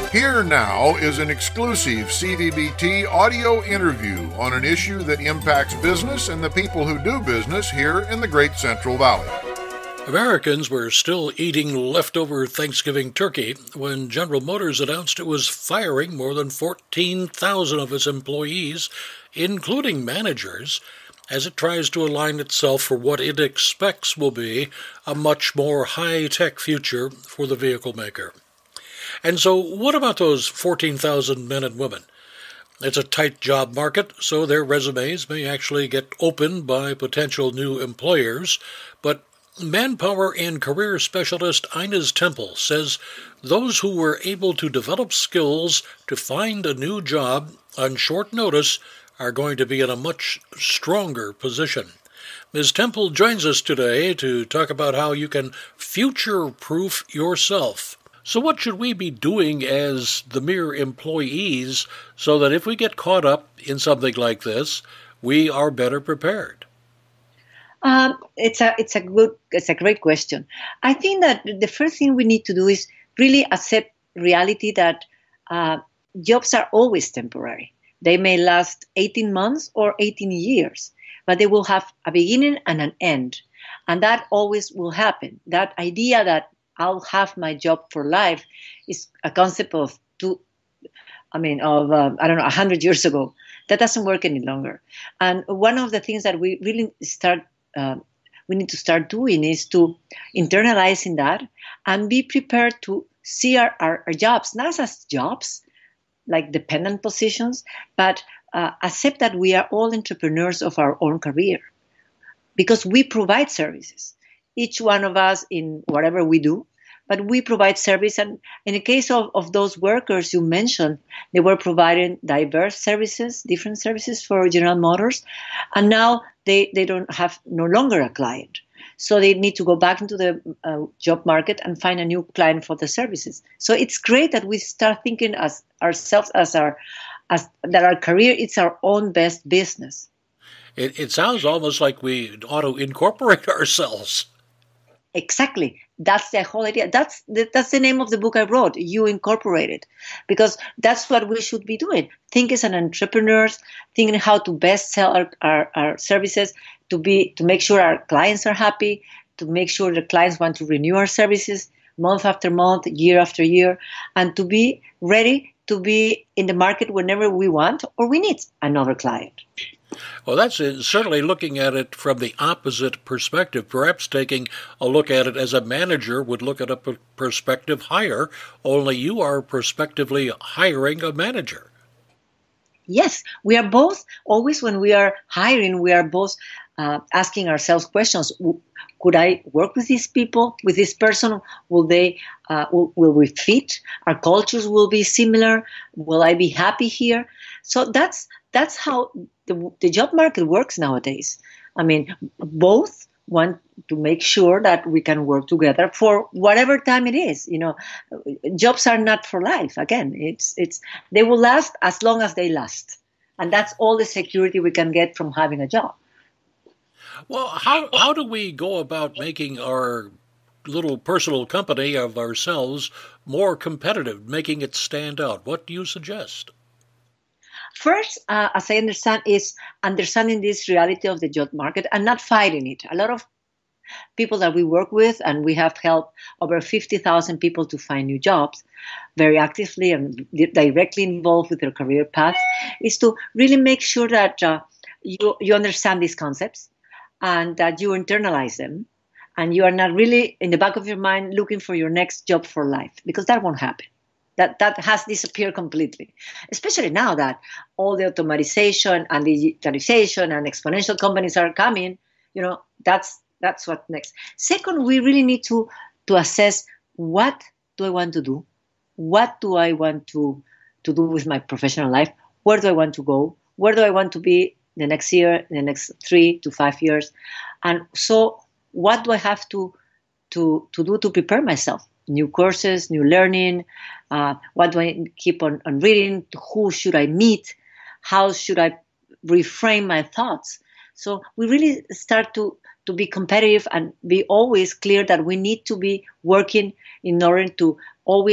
Here now is an exclusive CVBT audio interview on an issue that impacts business and the people who do business here in the Great Central Valley. Americans were still eating leftover Thanksgiving turkey when General Motors announced it was firing more than 14,000 of its employees, including managers, as it tries to align itself for what it expects will be a much more high-tech future for the vehicle maker. And so what about those 14,000 men and women? It's a tight job market, so their resumes may actually get opened by potential new employers, but manpower and career specialist Inez Temple says those who were able to develop skills to find a new job on short notice are going to be in a much stronger position. Ms. Temple joins us today to talk about how you can future-proof yourself. So what should we be doing as the mere employees so that if we get caught up in something like this, we are better prepared? It's a great question. I think that the first thing we need to do is really accept reality that jobs are always temporary. They may last 18 months or 18 years, but they will have a beginning and an end. And that always will happen. That idea that I'll have my job for life is a concept of 100 years ago. That doesn't work any longer. And one of the things that we really we need to start doing is to internalizing that and be prepared to see our jobs, not as jobs, like dependent positions, but accept that we are all entrepreneurs of our own career because we provide services. Each one of us in whatever we do, but we provide service. And in the case of those workers you mentioned, they were providing diverse services, different services for General Motors. And now they don't have no longer a client. So they need to go back into the job market and find a new client for the services. So it's great that we start thinking as ourselves that our career is our own best business. It sounds almost like we ought to incorporate ourselves. Exactly. That's the whole idea. That's the name of the book I wrote, You Incorporated, because that's what we should be doing. Think as an entrepreneurs, thinking how to best sell our services, to make sure our clients are happy, to make sure the clients want to renew our services month after month, year after year, and to be ready to be in the market whenever we want or we need another client. Well, that's certainly looking at it from the opposite perspective, perhaps taking a look at it as a manager would look at a prospective hire, only you are prospectively hiring a manager. Yes, we are both, always when we are hiring, we are both asking ourselves questions. Could I work with these people, with this person? Will we fit? Our cultures will be similar. Will I be happy here? So that's how the job market works nowadays. I mean, both want to make sure that we can work together for whatever time it is. You know, jobs are not for life. Again, they will last as long as they last, and that's all the security we can get from having a job. Well, how do we go about making our little personal company of ourselves more competitive, making it stand out? What do you suggest? First, as I understand, is understanding this reality of the job market and not fighting it. A lot of people that we work with, and we have helped over 50,000 people to find new jobs very actively and directly involved with their career path, is to really make sure that you understand these concepts and that you internalize them, and you are not really in the back of your mind looking for your next job for life, because that won't happen. That has disappeared completely, especially now that all the automatization and digitalization and exponential companies are coming. You know, that's what next. Second, we really need to assess, what do I want to do? What do I want to do with my professional life? Where do I want to go? Where do I want to be the next year, the next 3 to 5 years? And so what do I have to do to prepare myself? New courses, new learning, what do I keep on reading? Who should I meet? How should I reframe my thoughts? So we really start to be competitive and be always clear that we need to be working in order to always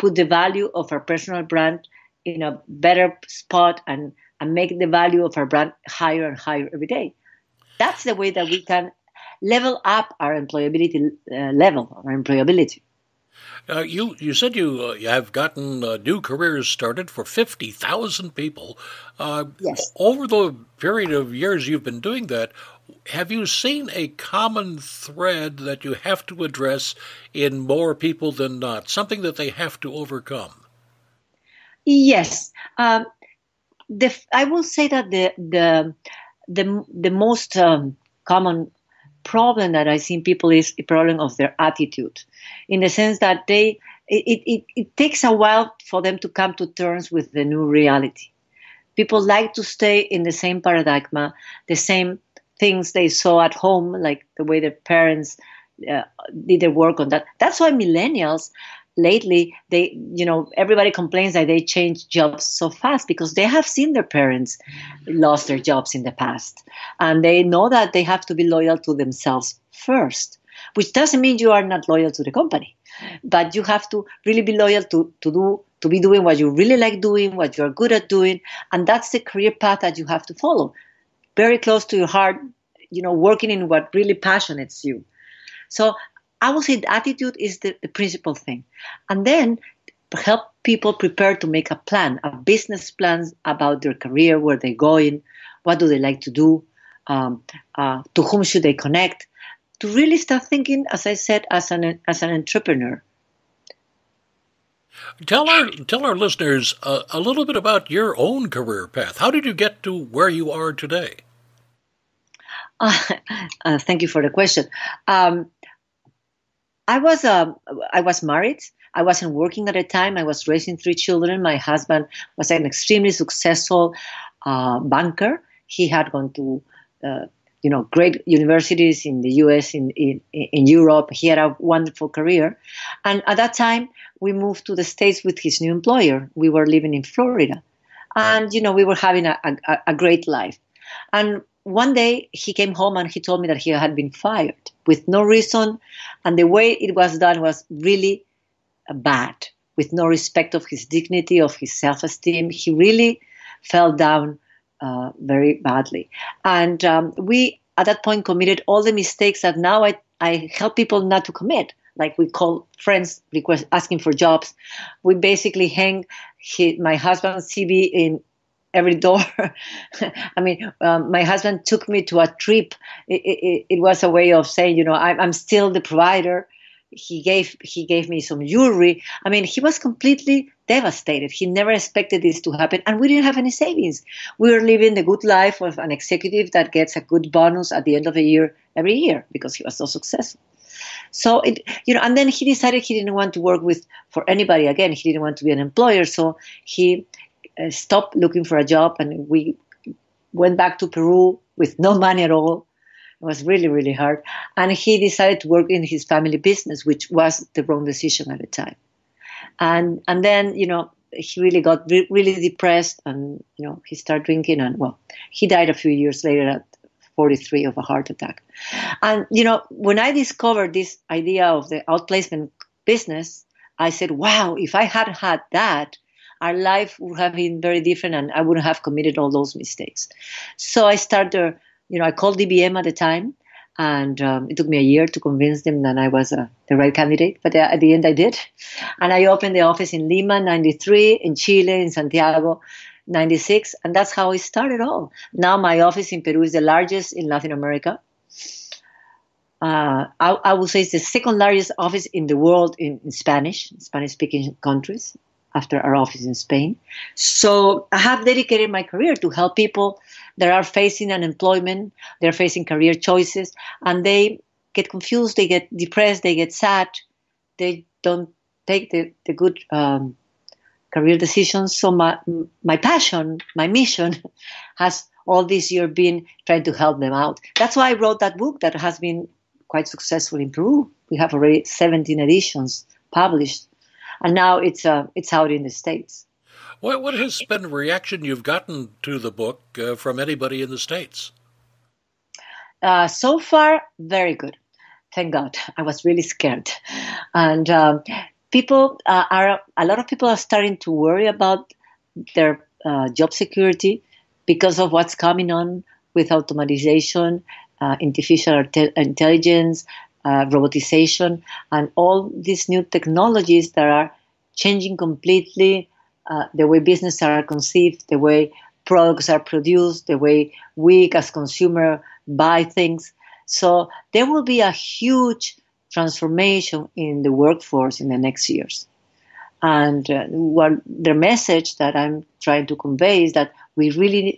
put the value of our personal brand in a better spot and make the value of our brand higher and higher every day. That's the way that we can level up our employability our employability. You said you have gotten new careers started for 50,000 people. Yes. Over the period of years you've been doing that, have you seen a common thread that you have to address in more people than not, something that they have to overcome? Yes. I will say that the most common problem that I see in people is a problem of their attitude, in the sense that it takes a while for them to come to terms with the new reality. People like to stay in the same paradigm, the same things they saw at home, like the way their parents did their work on that. That's why millennials lately, everybody complains that they change jobs so fast, because they have seen their parents lost their jobs in the past, and they know that they have to be loyal to themselves first, which doesn't mean you are not loyal to the company, but you have to really be loyal to be doing what you really like doing, what you're good at doing, and that's the career path that you have to follow, very close to your heart, working in what really passionates you. So I would say the attitude is the principal thing. And then help people prepare to make a business plan about their career, where they're going, what do they like to do, to whom should they connect, to really start thinking, as I said, as an entrepreneur. Tell our listeners a little bit about your own career path. How did you get to where you are today? Thank you for the question. I was married. I wasn't working at the time. I was raising 3 children. My husband was an extremely successful banker. He had gone to great universities in the U.S., in Europe. He had a wonderful career. And at that time, we moved to the States with his new employer. We were living in Florida. And, we were having a great life. And one day he came home and he told me that he had been fired with no reason. And the way it was done was really bad, with no respect of his dignity, of his self-esteem. He really fell down very badly. And we, at that point, committed all the mistakes that now I help people not to commit. Like we call friends asking for jobs. We basically hang my husband's CV in every door. I mean, my husband took me to a trip. It was a way of saying, I'm still the provider. He gave me some jewelry. I mean, he was completely devastated. He never expected this to happen, and we didn't have any savings. We were living the good life of an executive that gets a good bonus at the end of the year every year because he was so successful. So and then he decided he didn't want to work for anybody again. He didn't want to be an employer, so he stopped looking for a job, and we went back to Peru with no money at all. It was really, really hard. And he decided to work in his family business, which was the wrong decision at the time. And then, he really got really depressed, and, he started drinking, and, he died a few years later at 43 of a heart attack. And, when I discovered this idea of the outplacement business, I said, wow, if I had had that, our life would have been very different, and I wouldn't have committed all those mistakes. So I started, I called DBM at the time, and it took me a year to convince them that I was the right candidate. But at the end, I did. And I opened the office in Lima, 93, in Chile, in Santiago, 96. And that's how it started all. Now my office in Peru is the largest in Latin America. I would say it's the second largest office in the world in Spanish-speaking countries, after our office in Spain. So I have dedicated my career to help people that are facing unemployment, they're facing career choices, and they get confused, they get depressed, they get sad, they don't take the good career decisions. So my passion, my mission has all this year been trying to help them out. That's why I wrote that book that has been quite successful in Peru. We have already 17 editions published. And now it's out in the States. What has been the reaction you've gotten to the book from anybody in the States? So far, very good. Thank God. I was really scared. And a lot of people are starting to worry about their job security because of what's coming on with automatization, artificial intelligence, robotization, and all these new technologies that are changing completely the way business are conceived, the way products are produced, the way we as consumer buy things. So there will be a huge transformation in the workforce in the next years. And what the message that I'm trying to convey is that we really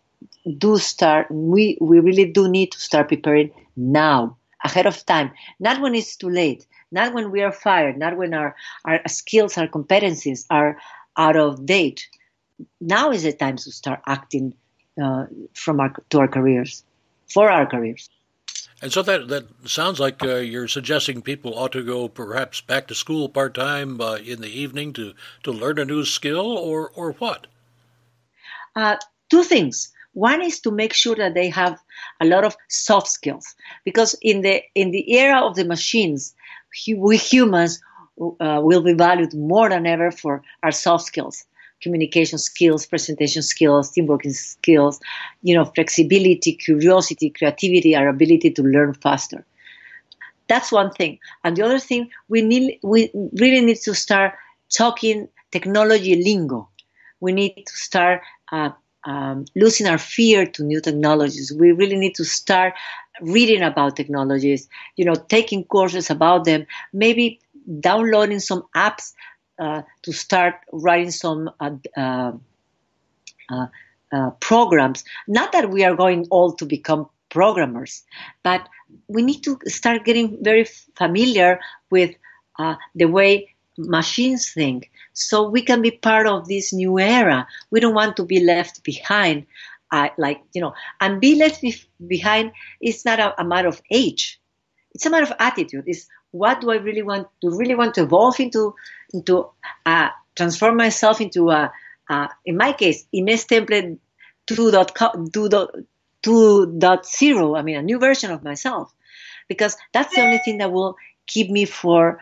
really do need to start preparing now, ahead of time, not when it's too late, not when we are fired, not when our skills, our competencies are out of date. Now is the time to start acting to our careers, for our careers. And so that sounds like you're suggesting people ought to go perhaps back to school part-time in the evening to learn a new skill, or what? Two things. One is to make sure that they have a lot of soft skills, because in the era of the machines, we humans will be valued more than ever for our soft skills. Communication skills, presentation skills, teamwork skills, flexibility, curiosity, creativity, our ability to learn faster. That's one thing. And the other thing, we really need to start talking technology lingo. We need to start losing our fear to new technologies. We really need to start reading about technologies, taking courses about them, maybe downloading some apps to start writing some programs. Not that we are going all to become programmers, but we need to start getting very familiar with the way machines think, so we can be part of this new era. We don't want to be left behind, and be left behind is not a matter of age. It's a matter of attitude. It's what do I really want to evolve into transform myself into in my case, Inés Temple 2.0. I mean, a new version of myself, because that's the only thing that will keep me for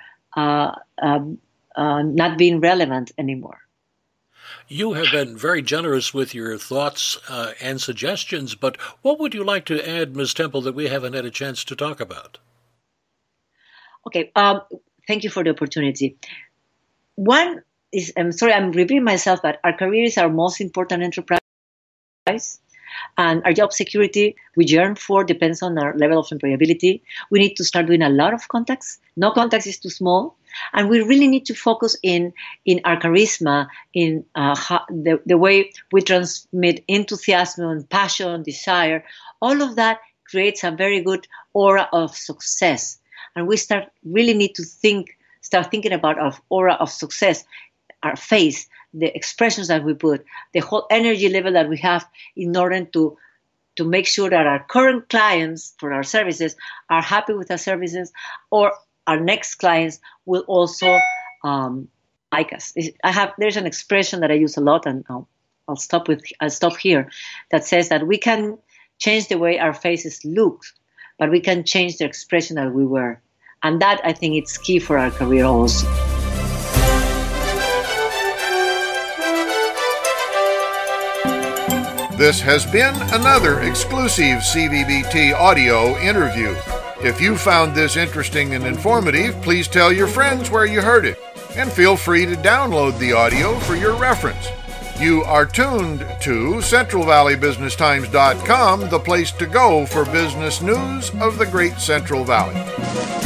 not being relevant anymore. You have been very generous with your thoughts and suggestions, but what would you like to add, Ms. Temple, that we haven't had a chance to talk about? Okay, thank you for the opportunity. One is, I'm sorry, I'm repeating myself, but our career is our most important enterprise, and our job security we yearn for depends on our level of employability. We need to start doing a lot of contacts. No contacts is too small, and we really need to focus in our charisma, in the way we transmit enthusiasm, passion, desire. All of that creates a very good aura of success. And we really need to start thinking about our aura of success, our face, the expressions that we put, the whole energy level that we have in order to make sure that our current clients for our services are happy with our services, or our next clients will also like us. There's an expression that I use a lot, and I'll stop here, that says that we can change the way our faces look, but we can change the expression that we wear. And that, I think, it's key for our career also. This has been another exclusive CVBT audio interview. If you found this interesting and informative, please tell your friends where you heard it, and feel free to download the audio for your reference. You are tuned to CentralValleyBusinessTimes.com, the place to go for business news of the Great Central Valley.